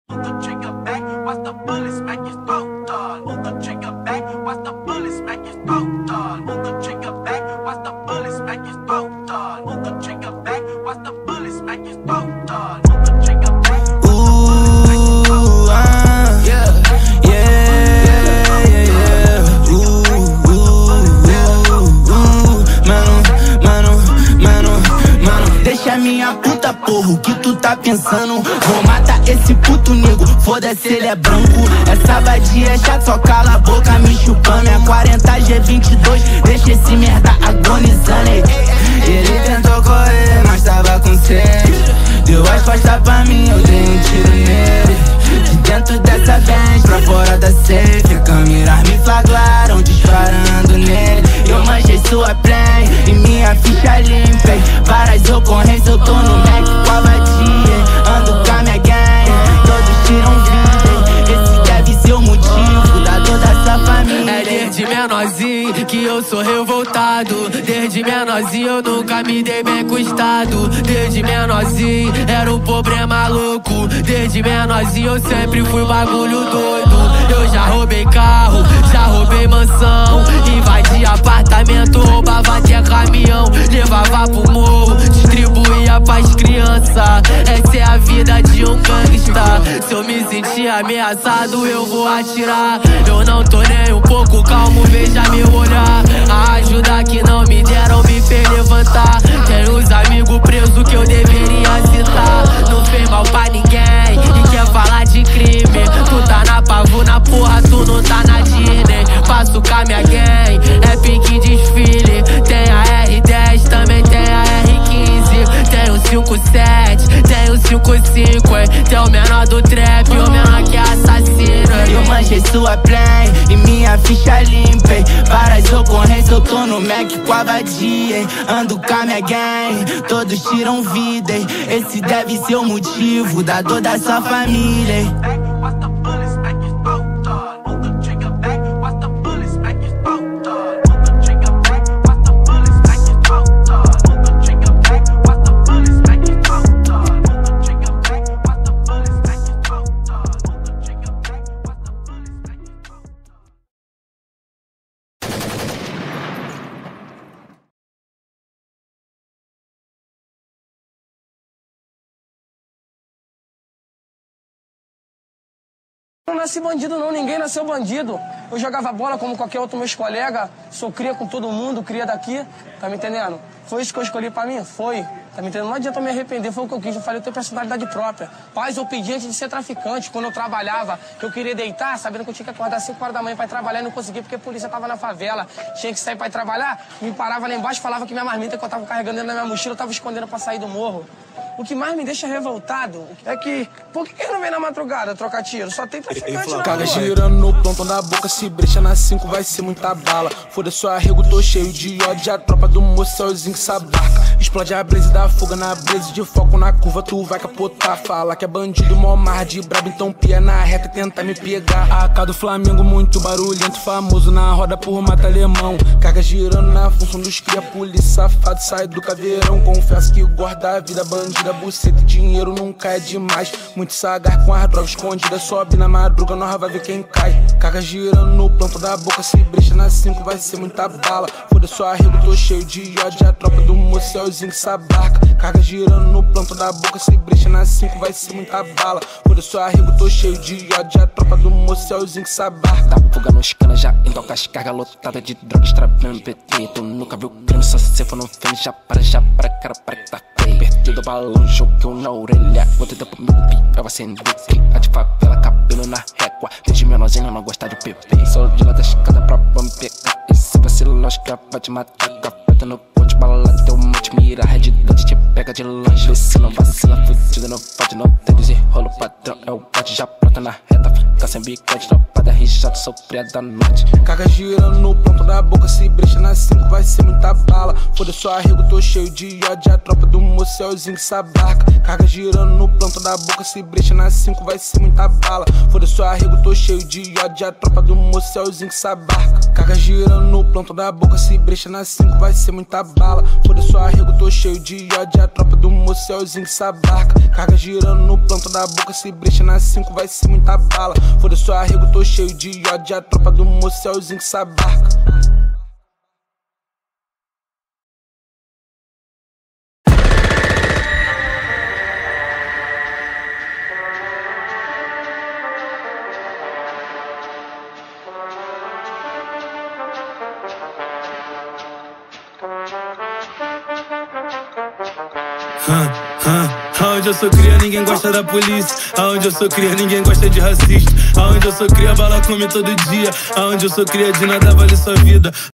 Pull the trigger back, watch the bullet smack his throat, dog. Pull the trigger back, watch the bullet smack his throat, dog. Pull the trigger back, watch the bullet smack his throat, dog. Pull the trigger back, watch the bullet smack his throat, dog. Pull the trigger back. Deixa minha puta, porra, o que tu tá pensando? Vou matar esse puto nego, foda-se, ele é branco. Essa vadia é chata, só cala a boca me chupando. É 40 G22, deixa esse merda agonizando. Ele tentou correr, mas tava com sede. Deu as costas pra mim, eu dei um tiro nele. De dentro dessa Benz, pra fora da safe, câmeras me flagraram, disparando nele. Eu manchei sua play e minha ficha limpei. Várias ocorrências, eu tô no Mac com a vadia. Ando com a minha gang, todos tiram vida. Esse deve ser o motivo da dor dessa família. É desde menorzinho que eu sou revoltado. Desde menorzinho eu nunca me dei bem com o Estado. Desde menorzinho era um problema louco. Desde menorzinho eu sempre fui bagulho doido. Eu já roubei carro, já roubei mansão, invadi apartamento, roubava até caminhão, levava pro morro, distribuía pras crianças. Essa é a vida de um gangsta. Se eu me sentir ameaçado eu vou atirar. Eu não tô nem um pouco calmo, veja meu olhar. A ajuda que não me deram me fez levantar. Tem uns amigos presos que eu deveria citar. Não fez mal pra ninguém e quer falar de crime. Tu tá na pavuna, porra, tu não tá na Disney. Passo com a minha gang, é pique desfile. Tem a R10, também tem a R15. Tem o 57, tem o 55, hein? Tem o menor do trap, o menor que é assassino. Eu manchei sua play e minha ficha limpei. Várias ocorrências, eu tô no Mac com a vadia, hein? Ando com a minha gang, todos tiram vida, hein? Esse deve ser o motivo da dor da sua família, hein? Watch the bullet smack his throat, dog. Pull the trigger back, watch the bullet smack his throat, dog. Pull the trigger back, watch the bullet smack his throat, dog. Pull the trigger back, watch the bullet smack his throat, dog. Pull the trigger back, watch the bullet smack his throat, dog. Pull the trigger back, watch the bullet smack his throat, dog. Eu não nasci bandido não, ninguém nasceu bandido. Eu jogava bola como qualquer outro meus colegas, sou cria com todo mundo, cria daqui, tá me entendendo? Foi isso que eu escolhi pra mim? Foi. Tá me entendendo? Não adianta eu me arrepender, foi o que eu quis, eu falei, eu tenho personalidade própria. Paz, eu pedi antes de ser traficante, quando eu trabalhava, que eu queria deitar, sabendo que eu tinha que acordar às 5 horas da manhã pra ir trabalhar e não conseguia porque a polícia tava na favela. Tinha que sair pra ir trabalhar, me parava lá embaixo, falava que minha marmita que eu tava carregando dentro da minha mochila, eu tava escondendo pra sair do morro. O que mais me deixa revoltado é que, por que não vem na madrugada trocar tiro? Só tem traficante na Caga girando no plantão da boca, se brecha na 5 vai ser muita bala. Foda-se o arrego, tô cheio de ódio, a tropa do mocelzinho que sabaca. Explode a blaze da fuga na blaze, de foco na curva tu vai capotar. Fala que é bandido, mó mar de brabo, então pia na reta e tenta me pegar. A AK do Flamengo muito barulhento, famoso na roda por mata alemão. Caga girando na função dos cria, polícia safado sai do caveirão. Confesso que guarda a vida bandida, buceta e dinheiro nunca é demais. Muito sagar com as drogas escondidas, sobe na madruga, nós vai ver quem cai. Caga girando no planto da boca, se brecha na 5 vai ser muita bala. Foda-se o arrego, tô cheio de ódio, a tropa do mocelzinho que sabarca. Caga girando no planto da boca, se brecha na 5 vai ser muita bala. Foda-se o arrego, tô cheio de ódio, a tropa do mocelzinho que sabarca. Dá fuga nos canas, já entoca as cargas lotadas de drogas, trabalhando PT. Tu nunca viu crime, só se for no filme, já para, cara, para que tá feio. Perdido balão, jogueu na orelha, outro tempo meu pipa vai acender. A de favela, cabelo na régua, desde menorzinho não gosta de PP. Sou de lá da escada pra bomba pegar, e se vacilar, acho que vai te matar. Cafeta no ponte, bala, teu monte, mira, red dot, te pega de longe. Se não vacila, fudido, não pode, não tem desenrolo, padrão é o bote, já planta na reta, fica sem bigode, tropa da rijada, sou fria da noite. Caga girando no ponto da boca, se brecha na 5 vai ser muita bala. Foda-se o arrego, tô cheio de ódio, a tropa do mocelzinho que sabarca. Caga girando no planto da boca, se brecha na 5 vai ser muita bala. Foda-se o arrego, tô cheio de ódio, a tropa do mocelzinho que sabarca. Caga girando no planto da boca, se brecha na 5 vai ser muita bala. Foda-se o arrego, arrego, tô cheio de ódio. A tropa do mocelzinho que sabarca. Carga girando no plantão da boca. Se brecha na 5 vai ser muita bala. Foda-se o arrego, tô cheio de ódio. A tropa do mocelzinho que sabarca. Aonde eu sou cria, ninguém gosta da polícia. Aonde eu sou cria, ninguém gosta de racista. Aonde eu sou cria, bala come todo dia. Aonde eu sou cria, de nada vale sua vida.